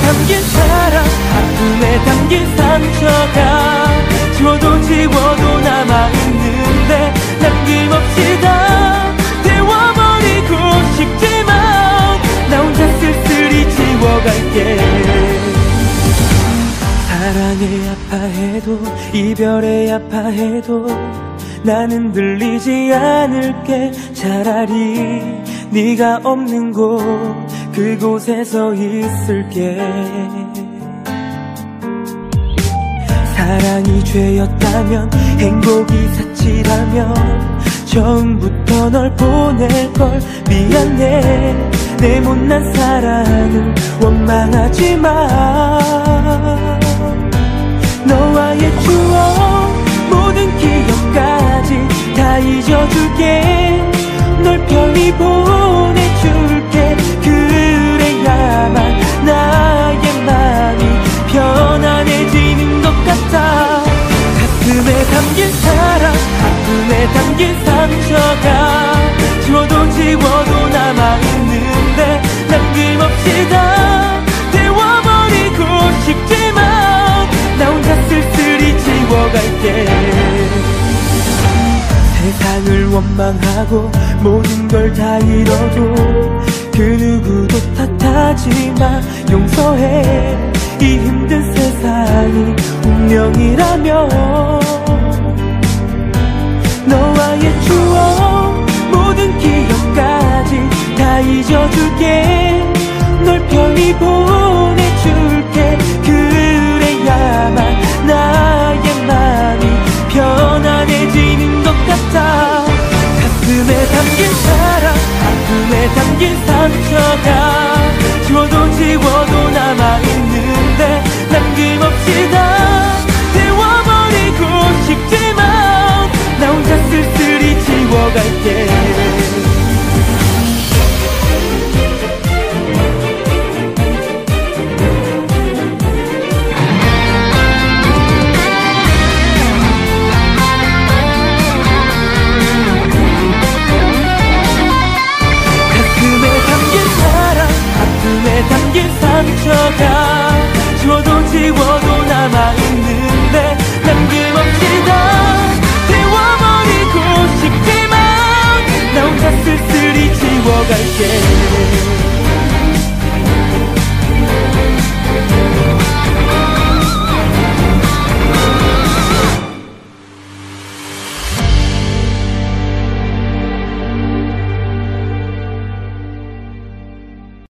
담긴 사랑, 아픔에 담긴 상처가 지워도 지워도 남아있는데 남김없이 다 태워버리고 싶지만 나 혼자 쓸쓸히 지워갈게. 사랑에 아파해도 이별에 아파해도 나는 들리지 않을게. 차라리 네가 없는 곳 그곳에서 있을게. 사랑이 죄였다면 행복이 사치라면 처음부터 널 보낼걸. 미안해 내 못난 사랑을 원망하지마. 너와의 추억 모든 기억까지 다 잊어줄게. 널 편히 보내줄게. 그래야만 나의 맘이 편안해지는 것 같아. 가슴에 담긴 사랑, 아픔에 담긴 상처가 지워도 지워도 남아있는데 남김없이 다 태워버리고 싶지만 나 혼자 쓸쓸히 지워갈게. 세상을 원망하고 모든 걸 다 잃어도 그 누구도 탓하지마. 용서해 이 힘든 세상이 운명이라면.